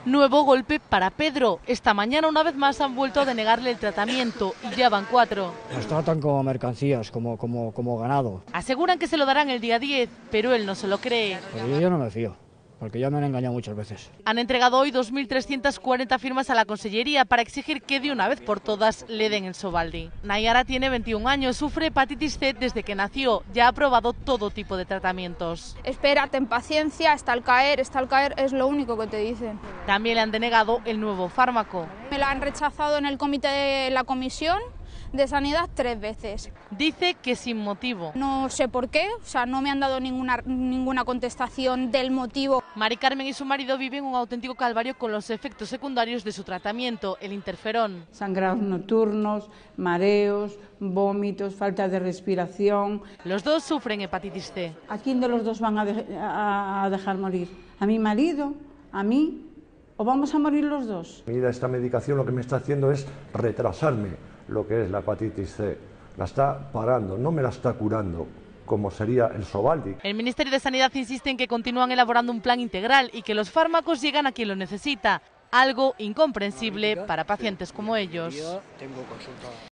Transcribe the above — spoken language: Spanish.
Nuevo golpe para Pedro. Esta mañana una vez más han vuelto a denegarle el tratamiento y ya van 4. Nos tratan como mercancías, como ganado. Aseguran que se lo darán el día 10, pero él no se lo cree. Pero yo no me fío, porque ya me han engañado muchas veces. Han entregado hoy 2.340 firmas a la Consellería para exigir que de una vez por todas le den el Sovaldi. Nayara tiene 21 años, sufre hepatitis C desde que nació, ya ha probado todo tipo de tratamientos. Espera, ten paciencia, está al caer, es lo único que te dicen. También le han denegado el nuevo fármaco. Me lo han rechazado en el comité de la Comisión de Sanidad 3 veces. Dice que sin motivo. No sé por qué, no me han dado ninguna contestación del motivo. Mari Carmen y su marido viven un auténtico calvario con los efectos secundarios de su tratamiento, el interferón. Sangrados nocturnos, mareos, vómitos, falta de respiración. Los dos sufren hepatitis C. ¿A quién de los dos van a dejar morir? ¿A mi marido? ¿A mí? ¿O vamos a morir los dos? Esta medicación lo que me está haciendo es retrasarme lo que es la hepatitis C. La está parando, no me la está curando, como sería el Sovaldi. El Ministerio de Sanidad insiste en que continúan elaborando un plan integral y que los fármacos llegan a quien lo necesita, algo incomprensible para pacientes como ellos.